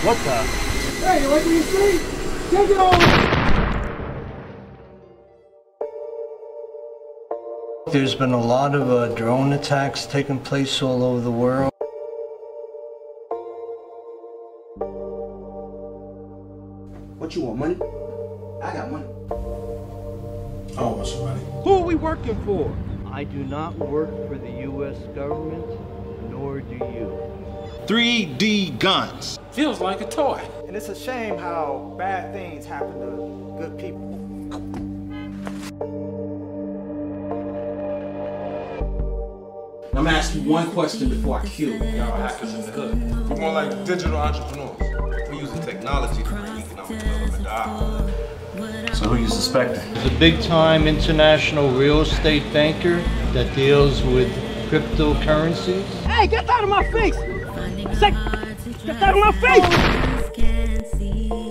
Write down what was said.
What the? Hey, you like what you see? Take it over! There's been a lot of drone attacks taking place all over the world. What you want, money? I got money. I don't want some money. Who are we working for? I do not work for the U.S. government, nor do you. 3D guns. Feels like a toy. And it's a shame how bad things happen to good people. I'm gonna ask you one question before I kill you. Y'all hackers in the hood. We're more like digital entrepreneurs. We're using technology to bring economic development to our hood. So who you suspecting? There's a big-time international real estate banker that deals with cryptocurrencies. Hey, get out of my face! Get out of my face!